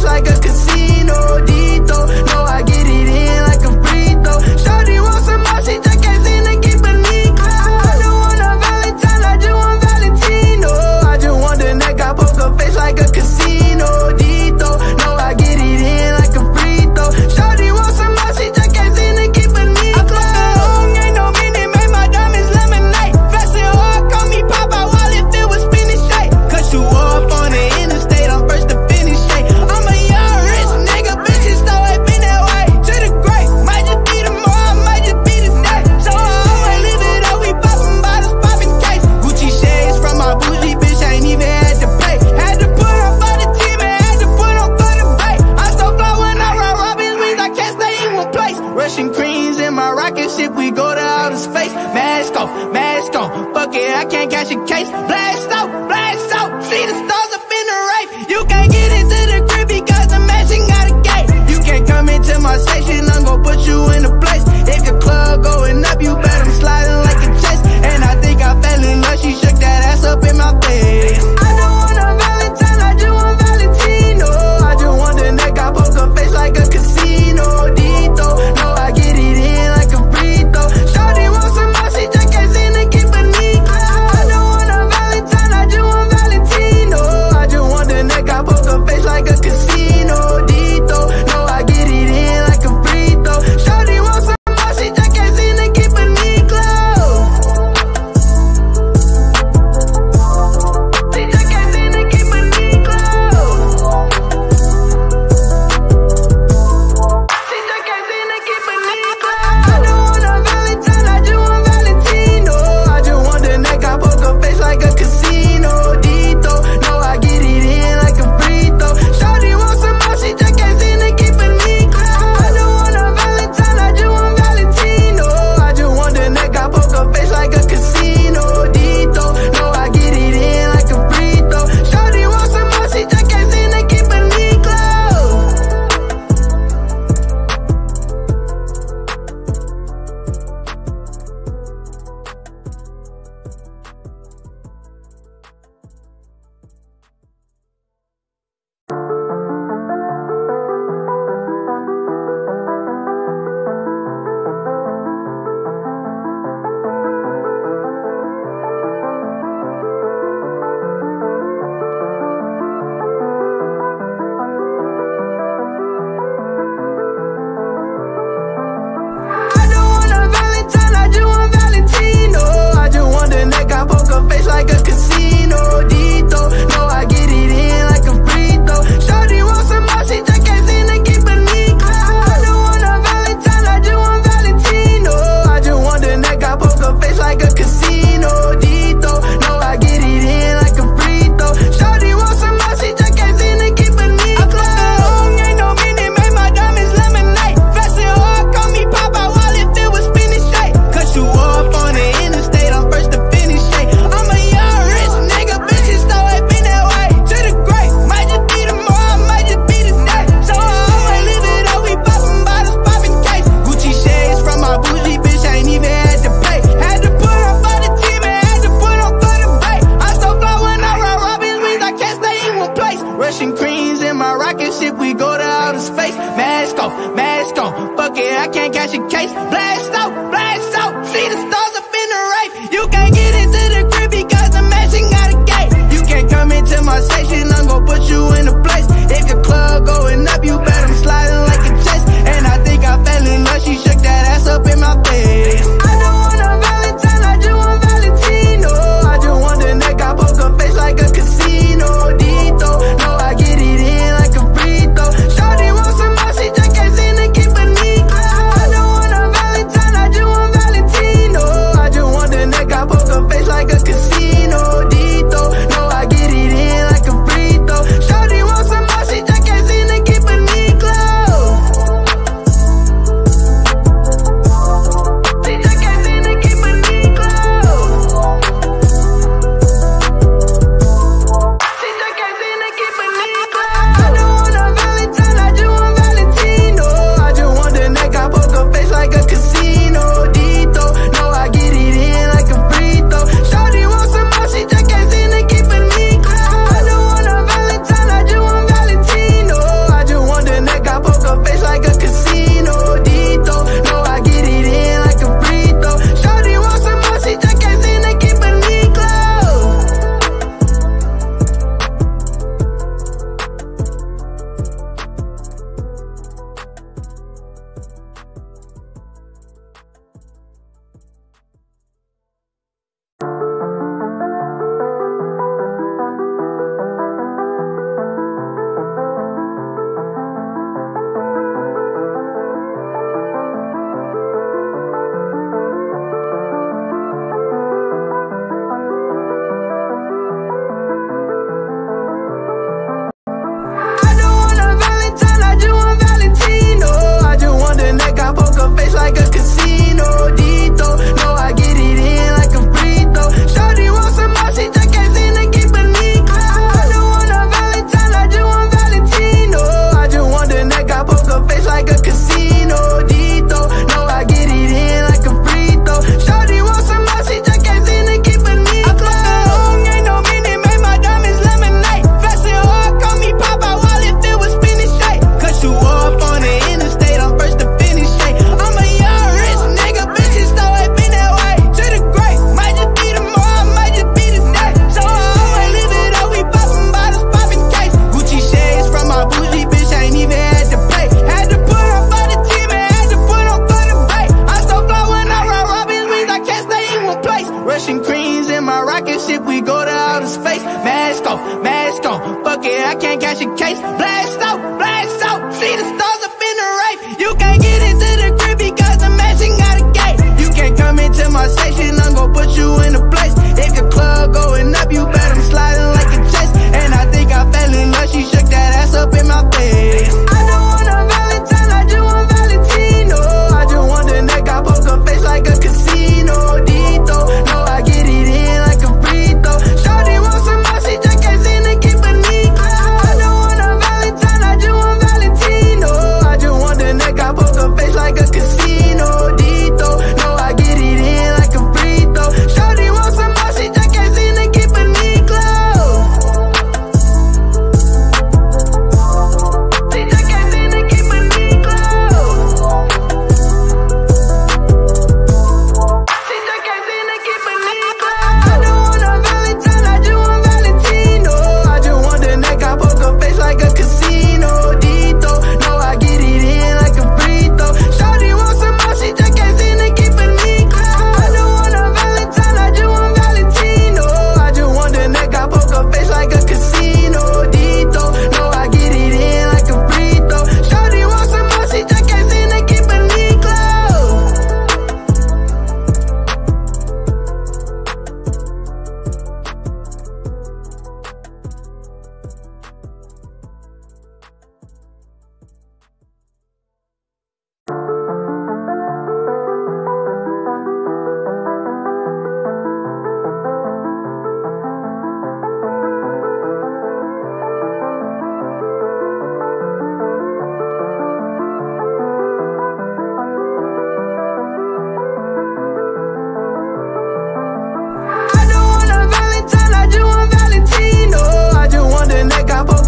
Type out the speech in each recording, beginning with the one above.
face like a casino. Dito, no, I get it in like a free throw. Shawty want some more, she just can't seem to keep a Nico. I don't want a Valentine, I just want Valentino. I just want the neck, I poker face like a casino. Dito, no, I get it in like a free throw. Shawty want some more, she just can't seem to keep a Nico. Ain't no Minute Maid, my diamonds lemonade. Flexin hard, call me Popeye while it filled with spinach shake. Cut you off on the interstate, I'm first to finish shake. I'm a young rich nigga, bitches always been that way. To the great, might just be tomorrow, might just be today. So I always live it up, we poppin' bottles, poppin' case. Gucci shades from my bougie bitch, I ain't even had to pay. Had to put on for the team and had to put on for the bay. I so fly when I ride Robin's wings, I can't stay in one place. Russian creams in my rocket ship, we go to outer space. Mask off, fuck it, I can't catch a case. Blast out, see the stars up in the race. You can't get into the crib because the mansion got a gate. You can't come into my station, I'm gon' put you in a place. If your club going up, you bet I'm sliding like a chest. And I think I fell in love, she shook that ass up in my face. I don't want a Valentine, I just want Valentino. I just want the neck, I poker face like a casino. Dito, no, I get it in like a free throw. Shawty want some more, she just can't seem to keep a Nico. I don't want a Valentine, I just want Valentino. I just want the neck, I poker face like a casino. Dito, no, I get it in like a free throw. Shawty want some more, she just can't seem to keep a Nico. She just can't seem to keep a Nico. She just can't seem to keep a Nico. I don't want a Valentine, I just want Valentino. I just want the neck, I poker face like a casino. Dito, no, I get it in like a free throw. Shawty want some more, she just can't seem to keep a Nico. I don't want a Valentine, I just want Valentino. I just want the neck, I poker face like a casino. Dito, no, I get it in like a free throw. Shawty want some more, she just can't seem to keep a Nico. I don't want a Valentine, I just want Valentino. I just want the neck, I poker face like a casino. Dito, no, I get it in like a free throw. Shawty want some more, she just can't seem to keep a Nico. I don't want a Valentine, I just want Valentino. I just want the neck, I poker face like a casino. Dito, no, I get it in like a free throw. Shawty want some more, she just can't seem to keep a Nico. Ain't no Minute Maid, my diamonds lemonade. Flexin hard, call me Popeye while it filled with spinach shake. Cut you off on the interstate, I'm first to finish shake. I'm a young rich nigga, bitches always been that way. To the great, might just be tomorrow, might just be today. So I always live it up, we poppin' bottles, poppin' case. Gucci shades from my bougie bitch, I ain't even had to pay. Had to put on for the team and had to put on for the bay. I so fly when I ride Robin's wings, I can't stay in one place. Russian creams in my rocket ship, we go to outer space. Mask off, fuck it, I can't catch a case. Blast out, see the stars up in the race. You can't get into the crib because the mansion got a gate. You can't come into my station, I'm gon' put you in a place. If your club going up, you bet I'm sliding like a chest. And I think I fell in love, she shook that ass up in my face. I don't want a Valentine, I just want Valentino. I just want the neck, I poker face like a casino. Dito, no, I get it in like a free throw. Shawty want some more, she just can't seem to keep a Nico. I don't want a Valentine, I just want Valentino. I just want the neck, I poker face like a casino. Dito, no, I get it in like a free throw. Shawty want some more, she just can't seem to keep a Nico.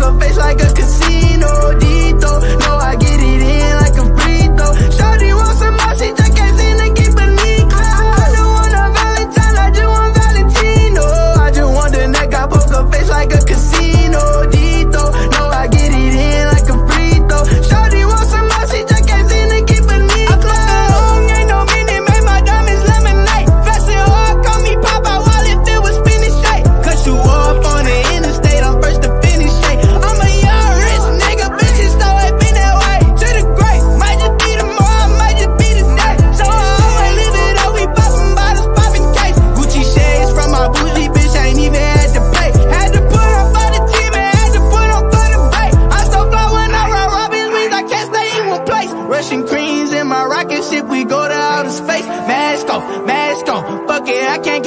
poker face like a casino. Dito, no, I get it in like a free throw. Shawty want some more, she just can't seem to keep a leak. I don't want a Valentine, I just want Valentino. I just want the neck, I poker face like a casino. Dito, no, I get it in like a free throw. Shawty want some more, she just can't seem to keep a leak. I flow long, ain't no Minute Maid, my diamonds lemonade. Flexin hard, call me Popeye while it filled with spinach shake. Cut you off on the interstate, I'm first to finish shake. I'm a young rich nigga, bitches throw it been that way. To the great, might just be tomorrow, might just be today. So I always live it up, we poppin' bottles, poppin' cakes. Gucci shades from my bougie bitch, ain't even had to pay. Had to put on for the team and had to put on for the bay. I so fly when I ride Robin's wings, I can't stay in one place. Russian creams in my rocket ship, we go to outer space. Mask on, fuck it, I can't get.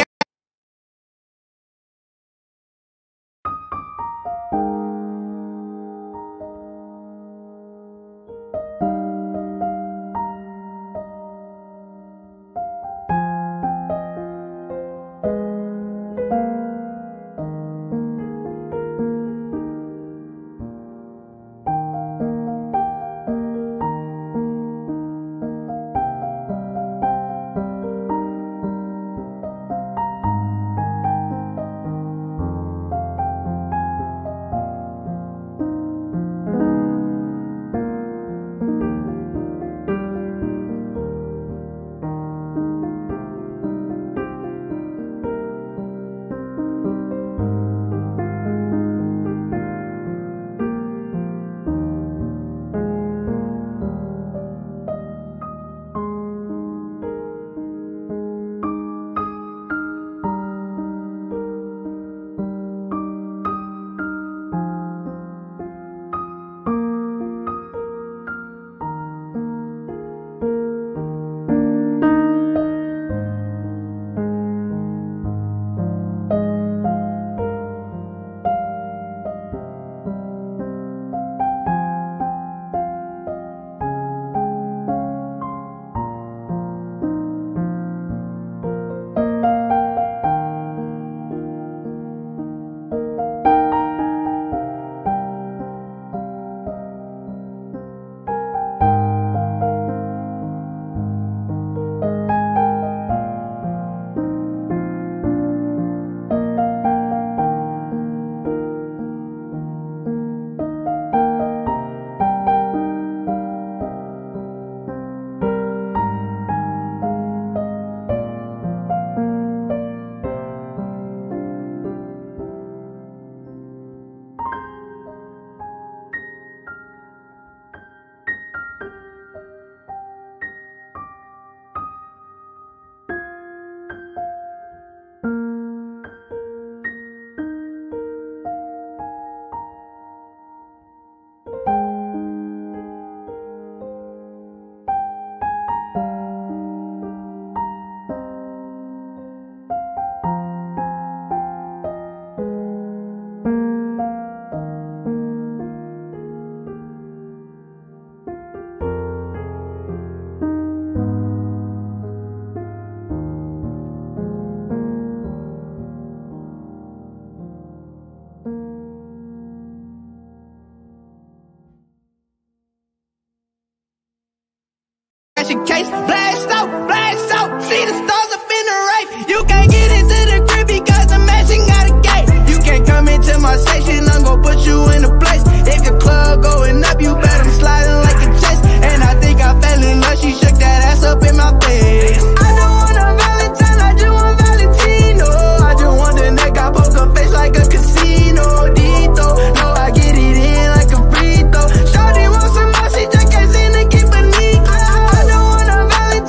Case, blast out, see the stars up in the rape. You can't get into the crib because the mansion got a gate. You can't come into my section, I'm gon' put you in a place. If your club going up, you bet I'm sliding like a chest. And I think I fell in love, she shook that ass up in my face. I don't want a Valentine, I just want Valentino. I just want the neck, I poker face like a casino. Dito, no, I get it in like a free throw. Shawty want some more, she just can't seem to keep a leak. I don't want a Valentine.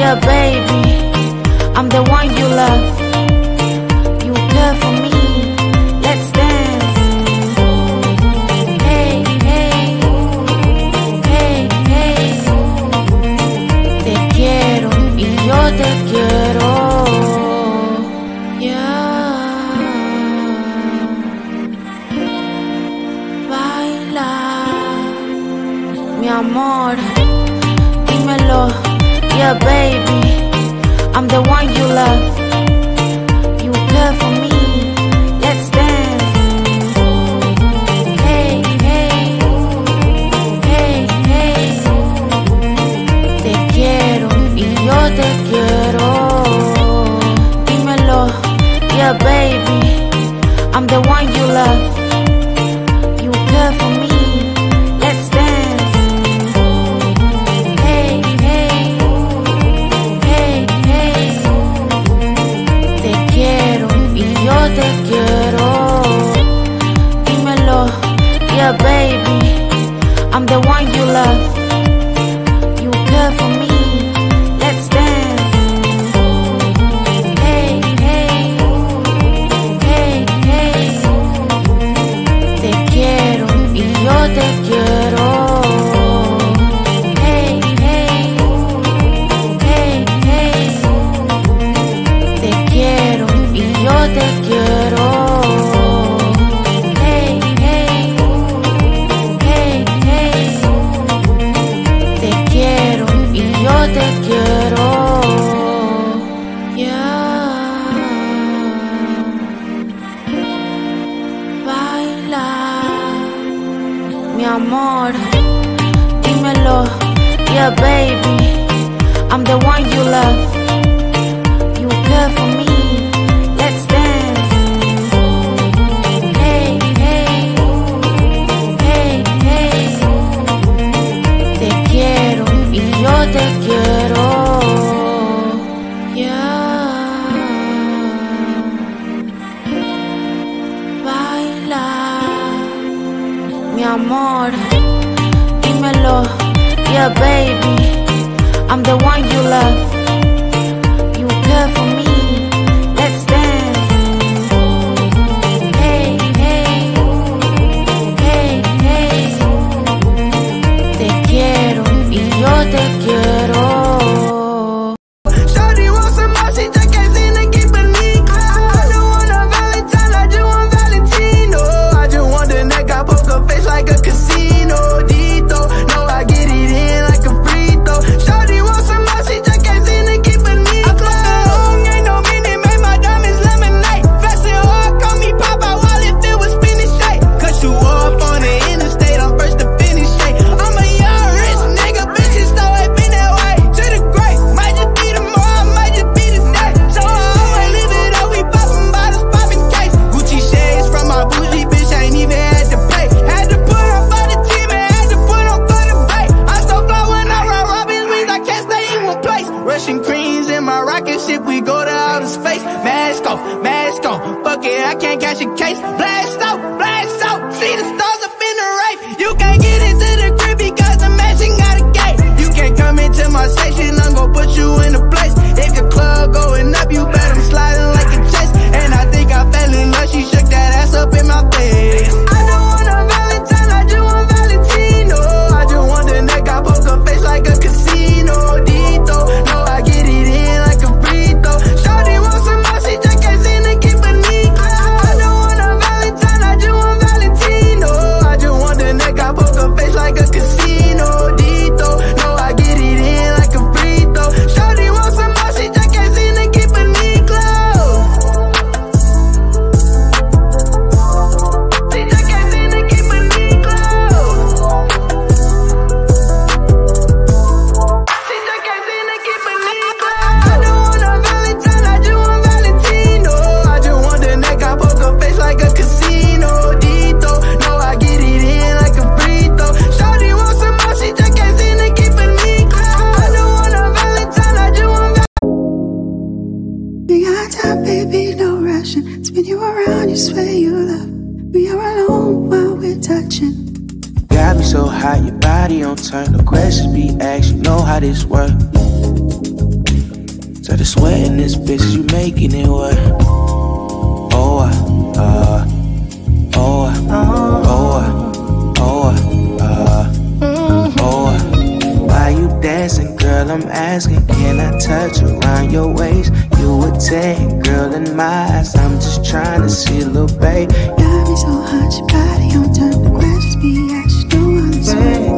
Yeah, baby, I'm the one you love. You care for me, let's dance. Hey, hey, hey, hey. Te quiero y yo te quiero. Yeah. Baila, mi amor, dímelo. Yeah, baby, I'm the one you love. You care for me, let's dance. Hey, hey, hey, hey. Te quiero y yo te quiero. Dímelo, yeah, baby, I'm the one you love. You care for me, let's dance. Hey, hey, hey, hey. Te quiero y yo te quiero. Dímelo, yeah, baby, I'm the one you love. You care for me, let's dance. Hey, hey, hey, hey. Te quiero y yo te quiero. Hey, hey, hey, hey. Te quiero y yo te quiero. Hey, hey, hey, hey. Te quiero y yo te quiero. Yeah. Baila, mi amor, dímelo. Yeah, baby, I'm the one you love. You care for me, let's dance. Hey, hey, hey, hey. Te quiero y yo te quiero. Yeah. Baila, mi amor, dímelo. Yeah, baby, I'm the one you love. You care for me, let's dance. Hey, hey, hey, hey. Te quiero y yo te quiero. Shawty wants some more, she just can't seem to keep it neat. I don't want a Valentine, I just want Valentino. I just want the neck, I poker face like a casino. Dito, no, I get it in like a free throw. Shawty wants some more, she just can't seem to keep it neat. I close the home, ain't no Minute Maid, my diamonds lemonade. Flexin hard, call me Popeye while it filled with spinach shake. Cut you off on the interstate, I'm first to finish straight. I'm a young rich nigga, bitches know it been that way. To the grave, might just be tomorrow, might just be today. So I always live it up, we poppin' bottles, poppin' cakes. Gucci shades from my bougie bitch, I ain't even had to pay. Had to put on for the team and had to put on for the bay. I so fly when I run Robin's wings, I can't stay in one place. Russian creams in my rocket ship, we go to outer space. Mask off, fuck it, I can't catch a case. Blast out, see the stars up in the race. You can't get into the crib because the mansion got a gate. You can't come into my station, I'm gon' put you in a place. If your club going up, you bet I'm sliding like a chase. And I think I fell in love, she shook that ass up in my face. I don't want a Valentine, I just want Valentino. I just want the neck, I poker face like a casino. Dito, no, I get it in like a free throw. Shawty wants some more, she just can't seem to keep it neat. I don't want a Valentine, I just want Valentino. I just want the neck, I poker face like a casino. Dito, no, I get it in like a free throw. Shawty wants some more, she just can't seem to keep it neat close. She just can't seem to keep it neat close. She just can't seem to keep it neat close. I don't want a Valentine, I just want Valentino. I just want the neck, I poker face like a casino. Dito, no, I get it in like a free throw. Shawty wants some more, she just can't seem to keep it neat close. I don't want a Valentine, I just want We got time, baby, no rushing. Spin you around, you swear you love. We are alone while we're touching. Got me so hot, your body on turn. No questions be asked, you know how this works. the sweat in this bitch, you making it work. Oh, why you dancing, girl? I'm asking, can I touch around your waist? You a 10, girl, in my eyes. I'm just trying to see a little babe. Got me so hot, your body on turn. The questions be asked, you know I'm saying.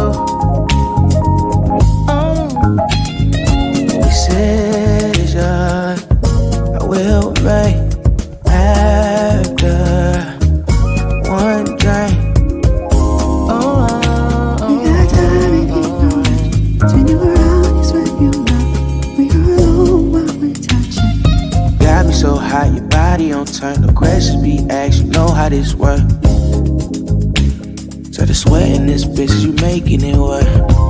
Decision I will make after one drink. We got time and ignorance. Turn you around, you sweat you love. We are alone while we're touching. Got me so hot, your body on turn. The questions be asked, you know how this work. So the sweat in this bitch, you making it work.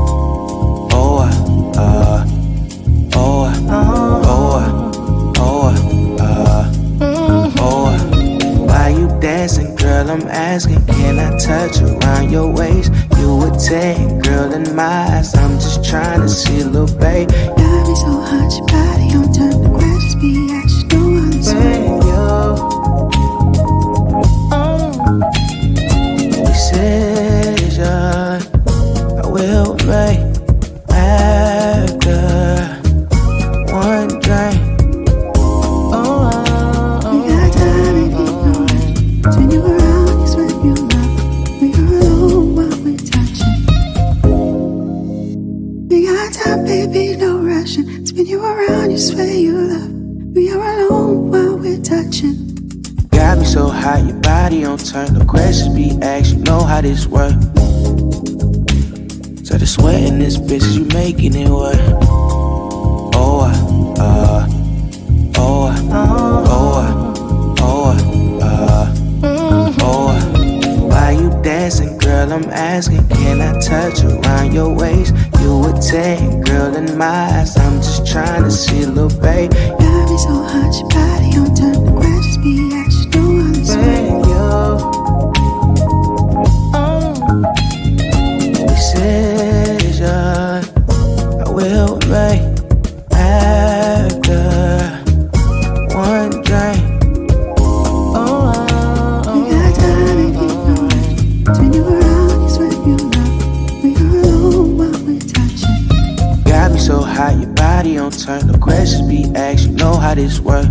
Why you dancing, girl? I'm asking, can I touch around your waist? You a 10, girl, in my eyes. I'm just trying to see a little babe. Got me so hot, your body on turn. The questions be asked, you know I'm saying. Decision I will make after one drink. We got time and ignorance. Turn you around, you sweat you love. We are alone while we're touching. We got time, baby, no rushing. Spin you around, you swear you love. We are alone while we're touching. Got me so hot, your body on turn. The questions be asked, you know how this work. So the sweat in this bitch, you making it work. Why you dancing, girl? I'm asking, can I touch around your waist? You a 10, girl, in my eyes. I'm just trying to see a little babe. Got me so hot, your body on turn. The questions be asked, you know I'm saying. Decision I will make after one drink. We got time and ignorance. Turn you around, you sweat you love. We are alone while we're touching. Got me so hot, your body on turn. The questions be asked, you know how this work.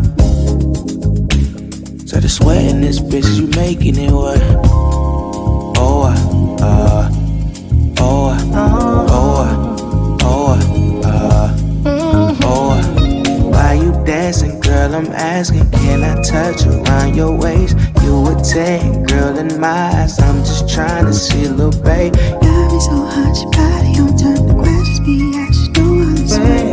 So the sweat in this bitch, you making it work. Why you dancing, girl? I'm asking, can I touch around your waist? You a 10, girl, in my eyes. I'm just trying to see a little babe. Got me so hot, your body on turn. The questions be asked, you know I'm saying.